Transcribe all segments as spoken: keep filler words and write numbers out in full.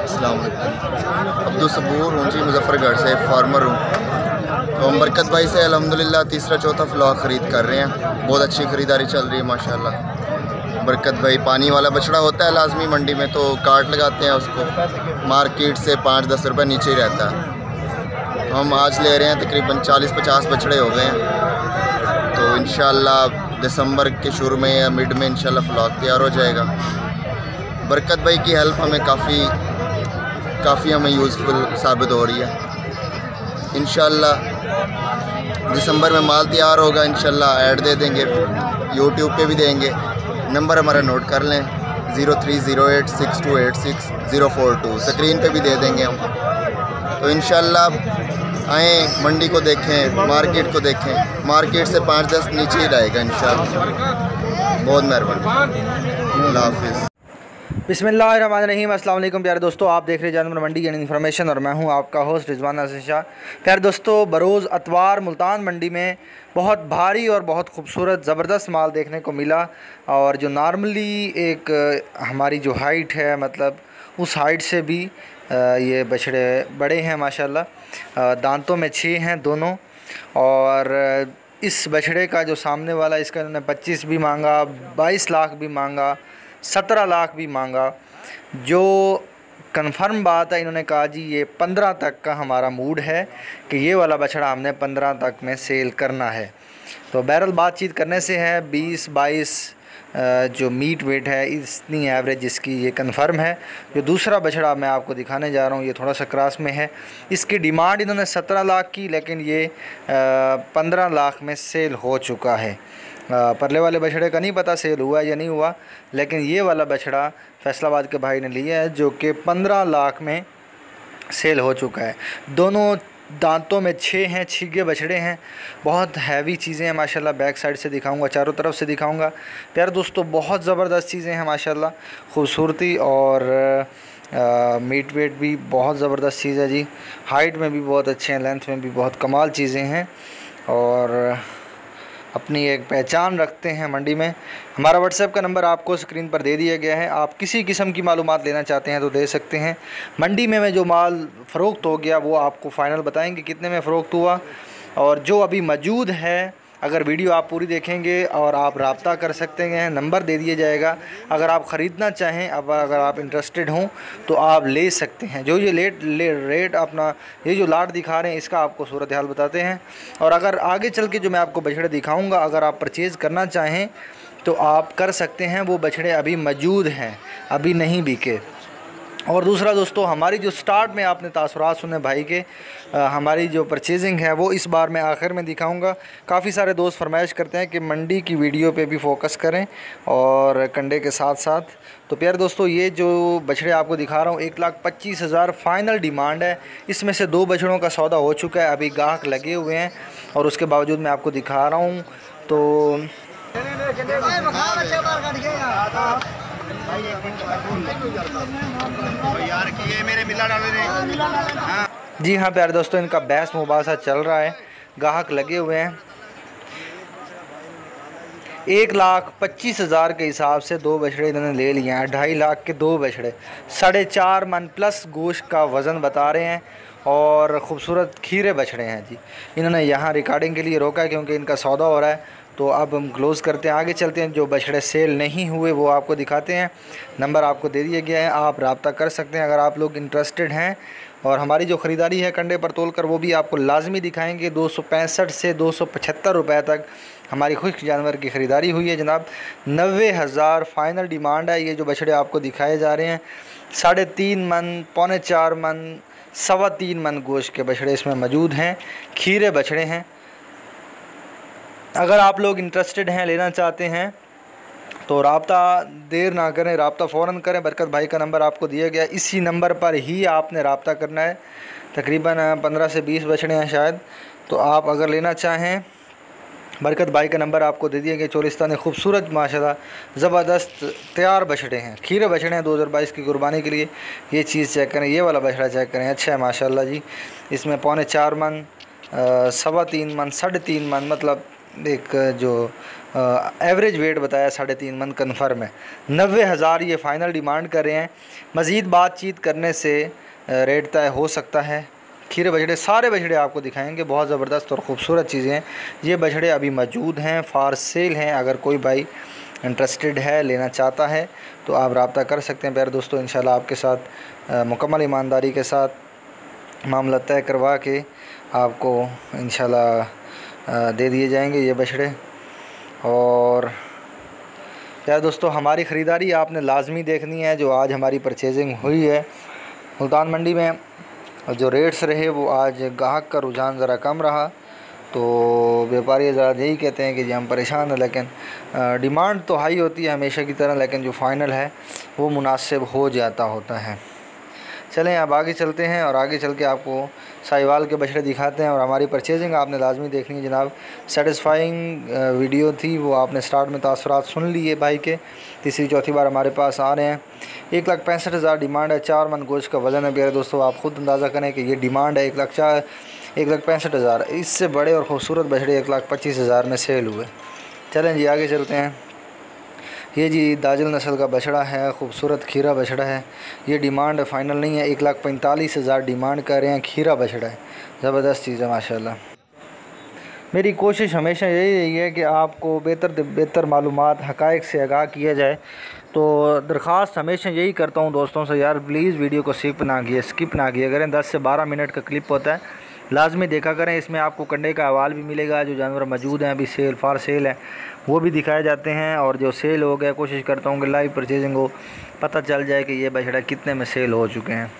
अस्सलाम वालेकुम। अब्दुल सबूर हूँ जी, मुजफ्फरगढ़ से फार्मर हूँ। तो हम बरकत भाई से अल्हम्दुलिल्लाह तीसरा चौथा फ्लॉक ख़रीद कर रहे हैं। बहुत अच्छी ख़रीदारी चल रही है माशाल्लाह। बरकत भाई पानी वाला बछड़ा होता है लाजमी मंडी में, तो काट लगाते हैं उसको, मार्केट से पाँच दस रुपये नीचे ही रहता है। तो हम आज ले रहे हैं, तकरीबन चालीस पचास बछड़े हो गए हैं। तो इंशाल्लाह दिसंबर के शुरू में या मिड में इंशाल्लाह फ्लॉक तैयार हो जाएगा। बरकत भाई की हेल्प हमें काफ़ी काफ़ी हमें यूज़फुल साबित हो रही है। इंशाल्लाह दिसंबर में माल तैयार होगा, इंशाल्लाह ऐड दे देंगे, यूट्यूब पे भी देंगे। नंबर हमारा नोट कर लें, zero three zero eight six two eight six zero four two, screen पे भी दे देंगे हम। तो इंशाल्लाह आएँ, मंडी को देखें, मार्केट को देखें। मार्केट से पाँच दस नीचे ही रहेगा इंशाल्लाह। बहुत मेहरबानी, अल्लाह हाफिज़। बिस्मिल्लाहिर्रहमानिर्रहीम। अस्सलाम वालेकुम प्यारे दोस्तों, आप देख रहे हैं जानवर मंडी एंड इन्फॉर्मेशन और मैं हूं आपका होस्ट रिजवान नासिर शाह। प्यारे दोस्तों, बरोज़ अतवार मुल्तान मंडी में बहुत भारी और बहुत खूबसूरत ज़बरदस्त माल देखने को मिला। और जो नॉर्मली एक हमारी जो हाइट है, मतलब उस हाइट से भी ये बछड़े बड़े हैं माशाल्लाह। दांतों में छः हैं दोनों। और इस बछड़े का जो सामने वाला, इसका इन्होंने पच्चीस भी मांगा, बाईस लाख भी मांगा, सत्रह लाख भी मांगा। जो कन्फर्म बात है, इन्होंने कहा जी ये पंद्रह तक का हमारा मूड है कि ये वाला बछड़ा हमने पंद्रह तक में सेल करना है। तो बहरहाल बातचीत करने से है, बीस बाईस जो मीट वेट है इतनी एवरेज इसकी ये कन्फर्म है। जो दूसरा बछड़ा मैं आपको दिखाने जा रहा हूँ ये थोड़ा सा क्रॉस में है। इसकी डिमांड इन्होंने सत्रह लाख की, लेकिन ये पंद्रह लाख में सेल हो चुका है। परले वाले बछड़े का नहीं पता सेल हुआ या नहीं हुआ, लेकिन ये वाला बछड़ा फैसलाबाद के भाई ने लिया है जो कि पंद्रह लाख में सेल हो चुका है। दोनों दांतों में छः हैं, छीगे बछड़े हैं, बहुत हैवी चीज़ें हैं माशाल्लाह। बैक साइड से दिखाऊंगा, चारों तरफ से दिखाऊंगा। प्यारे दोस्तों, बहुत ज़बरदस्त चीज़ें हैं माशाल्लाह। खूबसूरती और आ, मीट वेट भी बहुत ज़बरदस्त चीज़ है जी। हाइट में भी बहुत अच्छे हैं, लेंथ में भी बहुत कमाल चीज़ें हैं और अपनी एक पहचान रखते हैं मंडी में। हमारा व्हाट्सएप का नंबर आपको स्क्रीन पर दे दिया गया है। आप किसी किस्म की मालूमात लेना चाहते हैं तो दे सकते हैं। मंडी में में जो माल फ़रोख्त हो गया वो आपको फ़ाइनल बताएंगे कितने में फ़रोख्त हुआ। और जो अभी मौजूद है, अगर वीडियो आप पूरी देखेंगे और आप रब्ता कर सकते हैं, नंबर दे दिया जाएगा। अगर आप ख़रीदना चाहें, अब अगर आप इंटरेस्टेड हों तो आप ले सकते हैं। जो ये लेट ले, रेट अपना ये जो लाट दिखा रहे हैं इसका आपको सूरत हाल बताते हैं। और अगर आगे चल के जो मैं आपको बछड़े दिखाऊंगा, अगर आप परचेज़ करना चाहें तो आप कर सकते हैं। वो बछड़े अभी मौजूद हैं, अभी नहीं बिके। और दूसरा दोस्तों, हमारी जो स्टार्ट में आपने तासुरात सुने भाई के, आ, हमारी जो परचेजिंग है वो इस बार मैं आखिर में दिखाऊंगा। काफ़ी सारे दोस्त फरमाइश करते हैं कि मंडी की वीडियो पे भी फोकस करें और कंडे के साथ साथ। तो प्यारे दोस्तों, ये जो बछड़े आपको दिखा रहा हूँ एक लाख पच्चीस हज़ार फ़ाइनल डिमांड है। इसमें से दो बछड़ों का सौदा हो चुका है, अभी गाहक लगे हुए हैं और उसके बावजूद मैं आपको दिखा रहा हूँ। तो जी हाँ प्यारे दोस्तों, इनका बहस मुबासा चल रहा है, गाहक लगे हुए हैं। एक लाख पच्चीस हज़ार के हिसाब से दो बछड़े इन्होंने ले लिए हैं। ढाई लाख के दो बछड़े, साढ़े चार मन प्लस गोश्त का वज़न बता रहे हैं और ख़ूबसूरत खीरे बछड़े हैं जी। इन्होंने यहाँ रिकॉर्डिंग के लिए रोका है क्योंकि इनका सौदा हो रहा है। तो अब हम क्लोज़ करते हैं, आगे चलते हैं। जो बछड़े सेल नहीं हुए वो आपको दिखाते हैं। नंबर आपको दे दिया गया है, आप रब्ता कर सकते हैं अगर आप लोग इंटरेस्टेड हैं। और हमारी जो ख़रीदारी है कंडे पर तोल कर वो भी आपको लाजमी दिखाएंगे। दो सौ पैंसठ से दो सौ पचहत्तर रुपये तक हमारी खुश्क जानवर की ख़रीदारी हुई है जनाब। नब्बे हज़ार फ़ाइनल डिमांड है। ये जो बछड़े आपको दिखाए जा रहे हैं साढ़े तीन मन, पौने चार मन, सवा तीन मन गोश्त के बछड़े इसमें मौजूद हैं। खीरे बछड़े हैं। अगर आप लोग इंटरेस्टेड हैं, लेना चाहते हैं तो रब्ता देर ना करें, रब्ता फ़ौरन करें। बरकत भाई का नंबर आपको दिया गया, इसी नंबर पर ही आपने रब्ता करना है। तकरीबन पंद्रह से बीस बछड़े हैं शायद। तो आप अगर लेना चाहें, बरकत भाई का नंबर आपको दे दिया गया। चोलिस्तानी खूबसूरत माशाल्लाह ज़बरदस्त तैयार बछड़े हैं, खीरे बछड़े हैं दो हज़ार बाईस की कुर्बानी के लिए। ये चीज़ चेक करें, ये वाला बछड़ा चेक करें, अच्छा है माशाल्लाह जी। इसमें पौने चार मन, सवा तीन मन, साढ़े तीन मन, मतलब एक जो एवरेज वेट बताया साढ़े तीन मन कन्फर्म है। नब्बे हज़ार ये फ़ाइनल डिमांड कर रहे हैं। मज़ीद बातचीत करने से रेट तय हो सकता है। खीरे बछड़े सारे बछड़े आपको दिखाएंगे, बहुत ज़बरदस्त और ख़ूबसूरत चीज़ें हैं। ये बछड़े अभी मौजूद हैं, फार सेल हैं। अगर कोई भाई इंटरेस्टेड है, लेना चाहता है तो आप रब्ता कर सकते हैं। प्यारे दोस्तों, इंशाल्लाह आपके साथ मुकम्मल ईमानदारी के साथ मामला तय करवा के आपको इंशाल्लाह दे दिए जाएंगे ये बछड़े। और प्यारे दोस्तों, हमारी ख़रीदारी आपने लाजमी देखनी है। जो आज हमारी परचेजिंग हुई है मुल्तान मंडी में, जो रेट्स रहे वो आज गाहक का रुझान ज़रा कम रहा, तो व्यापारी ज़रा यही कहते हैं कि जी हम परेशान हैं। लेकिन डिमांड तो हाई होती है हमेशा की तरह, लेकिन जो फ़ाइनल है वो मुनासिब हो जाता होता है। चलें अब आगे चलते हैं और आगे चल के आपको साहिवाल के बछड़े दिखाते हैं। और हमारी परचेजिंग आपने लाजमी देखनी है जनाब। सेटिस्फाइंग वीडियो थी, वो आपने स्टार्ट में तासुरात सुन लिए भाई के। तीसरी चौथी बार हमारे पास आ रहे हैं। एक लाख पैंसठ हज़ार डिमांड है, चार मन गोश्त का वज़न है। प्यारे दोस्तों, आप ख़ुद अंदाज़ा करें कि ये डिमांड है एक लाख चार एक लाख पैंसठ हज़ार। इससे बड़े और ख़ूबसूरत बछड़े एक लाख पच्चीस हज़ार में सेल हुए। चलें जी आगे चलते हैं। ये जी दाजिल नस्ल का बछड़ा है, खूबसूरत खीरा बछड़ा है। ये डिमांड फ़ाइनल नहीं है, एक लाख पैंतालीस हज़ार डिमांड कर रहे हैं। खीरा बछड़ा है, ज़बरदस्त चीज़ है माशाल्लाह। मेरी कोशिश हमेशा यही रही है कि आपको बेहतर बेहतर मालूमात हक़ाइक़ से आगाह किया जाए। तो दरख्वास्त हमेशा यही करता हूँ दोस्तों से, यार प्लीज़ वीडियो को स्किप ना किए स्किप ना किया करें। दस से बारह मिनट का क्लिप होता है, लाजमी देखा करें। इसमें आपको कंडे का अहवाल भी मिलेगा, जो जानवर मौजूद हैं अभी सेल फार सेल है वो भी दिखाए जाते हैं। और जो सेल हो गया, कोशिश करता हूँ कि लाइव परचेजिंग हो, पता चल जाए कि ये बछड़ा कितने में सेल हो चुके हैं।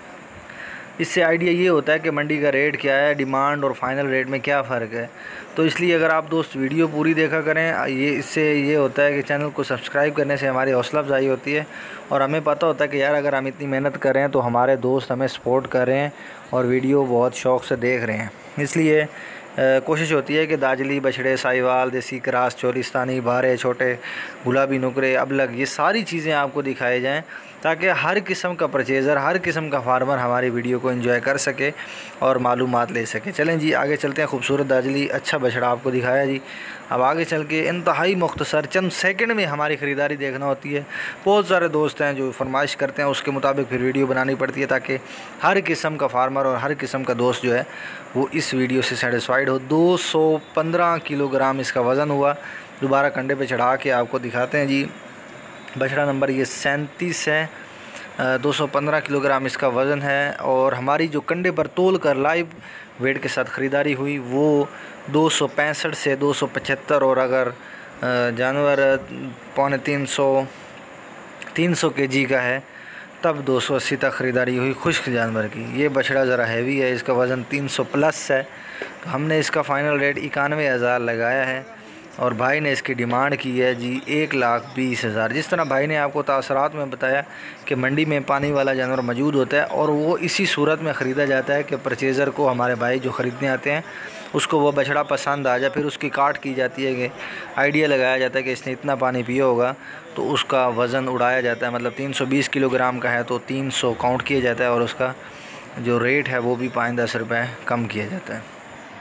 इससे आइडिया ये होता है कि मंडी का रेट क्या है, डिमांड और फाइनल रेट में क्या फ़र्क है। तो इसलिए अगर आप दोस्त वीडियो पूरी देखा करें, ये इससे ये होता है कि चैनल को सब्सक्राइब करने से हमारी हौसला अफजाई होती है। और हमें पता होता है कि यार अगर हम इतनी मेहनत कर रहे हैं तो हमारे दोस्त हमें सपोर्ट कर रहे हैं और वीडियो बहुत शौक़ से देख रहे हैं। इसलिए कोशिश होती है कि दाजली बछड़े, साहिवाल, देसी क्रास, चोलिस्तानी, भारे, छोटे, गुलाबी नुकरे, अबलग, ये सारी चीज़ें आपको दिखाई जाएं ताकि हर किस्म का परचेज़र, हर किस्म का फार्मर हमारी वीडियो को एंजॉय कर सके और मालूमात ले सके। चलें जी आगे चलते हैं। खूबसूरत दाजली अच्छा बछड़ा आपको दिखाया जी। अब आगे चल के इंतहाई मुख्तसर चंद सेकंड में हमारी ख़रीदारी देखना होती है। बहुत सारे दोस्त हैं जो फरमाइश करते हैं, उसके मुताबिक फिर वीडियो बनानी पड़ती है ताकि हर किस्म का फार्मर और हर किस्म का दोस्त जो है वो इस वीडियो से सेटिस्फाइड हो। दो सौ पंद्रह किलोग्राम इसका वज़न हुआ। दोबारा कंडे पे चढ़ा के आपको दिखाते हैं जी। बछड़ा नंबर ये सैंतीस है, दो सौ पंद्रह किलोग्राम इसका वज़न है। और हमारी जो कंडे पर तोल कर लाइव वेट के साथ ख़रीदारी हुई वो दो सौ पैंसठ से दो सौ पचहत्तर, और अगर जानवर पौने तीन सौ तीन सौ के जी का है तब दो सौ अस्सी तक ख़रीदारी हुई खुश्क जानवर की। ये बछड़ा ज़रा हैवी है, इसका वज़न तीन सौ प्लस है। तो हमने इसका फ़ाइनल रेट इक्यानवे हज़ार लगाया है और भाई ने इसकी डिमांड की है जी एक लाख बीस हज़ार। जिस तरह भाई ने आपको तासरात में बताया कि मंडी में पानी वाला जानवर मौजूद होता है और वो इसी सूरत में ख़रीदा जाता है कि परचेज़र को, हमारे भाई जो ख़रीदने आते हैं, उसको वो बछड़ा पसंद आ जाए। फिर उसकी काट की जाती है कि आइडिया लगाया जाता है कि इसने इतना पानी पिया होगा तो उसका वज़न उड़ाया जाता है। मतलब तीन सौ बीस किलोग्राम का है तो तीन सौ काउंट किया जाता है और उसका जो रेट है वो भी पाँच दस रुपये कम किया जाता है।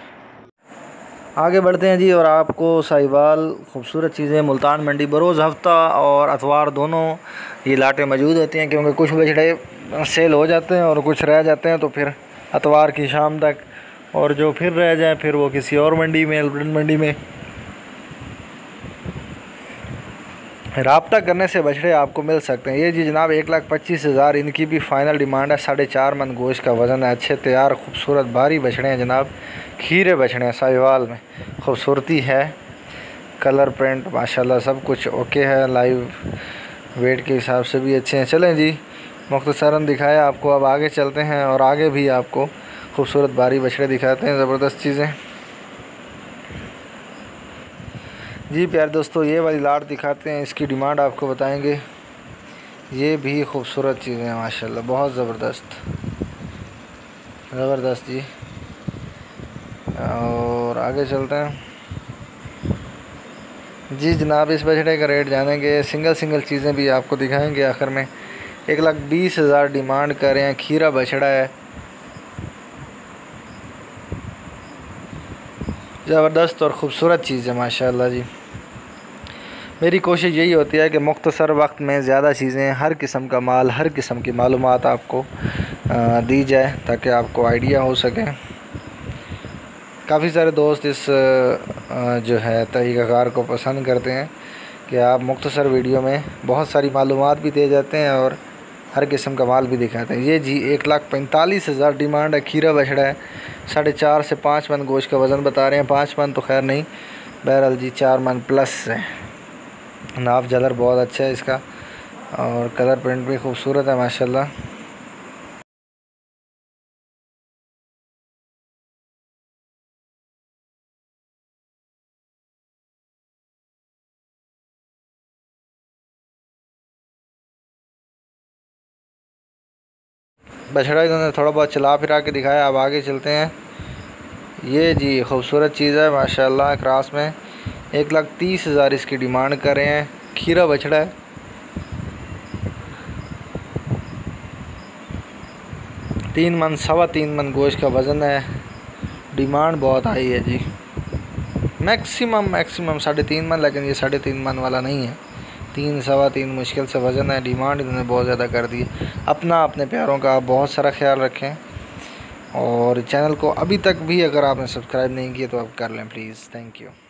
आगे बढ़ते हैं जी। और आपको साहिवाल खूबसूरत चीज़ें मुल्तान मंडी बरोज़ हफ्ता और अतवार दोनों ये लाटें मौजूद होती हैं, क्योंकि कुछ बछड़े सेल हो जाते हैं और कुछ रह जाते हैं। तो फिर अतवार की शाम तक, और जो फिर रह जाए फिर वो किसी और मंडी में, एल्बर्टन मंडी में राब्ता करने से बछड़े आपको मिल सकते हैं। ये जी जनाब एक लाख पच्चीस हज़ार इनकी भी फ़ाइनल डिमांड है। साढ़े चार मन गोश्त का वज़न है। अच्छे तैयार खूबसूरत भारी बछड़े हैं जनाब, खीरे बछड़े हैं। साहिवाल में खूबसूरती है, कलर प्रिंट माशाल्लाह सब कुछ ओके है। लाइव वेट के हिसाब से भी अच्छे हैं। चलें जी मुख्तसरन दिखाया आपको, अब आगे चलते हैं और आगे भी आपको खूबसूरत भारी बछड़े दिखाते हैं, ज़बरदस्त चीज़ें जी। प्यारे दोस्तों ये वाली लाट दिखाते हैं, इसकी डिमांड आपको बताएंगे। ये भी खूबसूरत चीज़ें हैं माशाल्लाह, बहुत ज़बरदस्त ज़बरदस्त जी। और आगे चलते हैं जी जनाब। इस बछड़े का रेट जानेंगे, सिंगल सिंगल चीज़ें भी आपको दिखाएंगे आखिर में। एक लाख बीस हज़ार डिमांड कर रहे हैं। खीरा बछड़ा है, ज़बरदस्त और ख़ूबसूरत चीज़ है माशाल्लाह जी। मेरी कोशिश यही होती है कि मुख्तसर वक्त में ज़्यादा चीज़ें, हर किस्म का माल, हर किस्म की मालूमात आपको दी जाए ताकि आपको आइडिया हो सके। काफ़ी सारे दोस्त इस जो है तरीक़ाकार को पसंद करते हैं कि आप मुख्तसर वीडियो में बहुत सारी मालूमात भी दे जाते हैं और हर किस्म का माल भी दिखाते हैं। ये जी एक लाख पैंतालीस हज़ार डिमांड है। खीरा बछड़ा है, साढ़े चार से पाँच मन गोश्त का वज़न बता रहे हैं। पाँच मन तो खैर नहीं, बहरहाल जी चार मन प्लस है। नाप जदर बहुत अच्छा है इसका और कलर प्रिंट भी खूबसूरत है माशाल्लाह। बछड़ा इन्होंने थोड़ा बहुत चला फिरा के दिखाया। अब आगे चलते हैं। ये जी खूबसूरत चीज़ है माशाल्लाह। क्रॉस में एक लाख तीस हज़ार इसकी डिमांड कर रहे हैं। खीरा बछड़ा है, तीन मन सवा तीन मन गोश्त का वज़न है। डिमांड बहुत हाई है जी, मैक्सिमम मैक्सिमम साढ़े तीन मन, लेकिन ये साढ़े तीन मन वाला नहीं है। तीन सवा तीन मुश्किल से वज़न है। डिमांड इन्होंने बहुत ज़्यादा कर दी। अपना अपने प्यारों का बहुत सारा ख्याल रखें और चैनल को अभी तक भी अगर आपने सब्सक्राइब नहीं किया तो आप कर लें प्लीज़। Thank you.